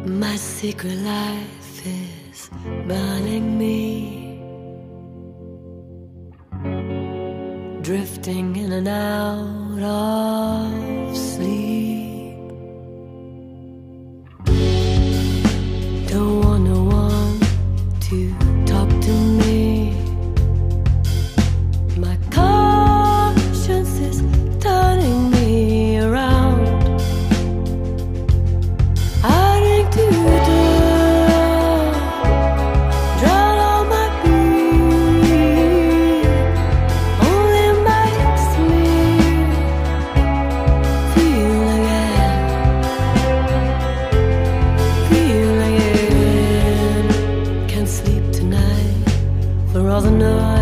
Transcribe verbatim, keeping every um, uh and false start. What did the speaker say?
My secret life is burning me, drifting in and out of sleep. Don't want no one to talk to me. My conscience is turning me around. I drink to the drown all my grief. Only makes me feel again, feel again. Can't sleep tonight for all the noise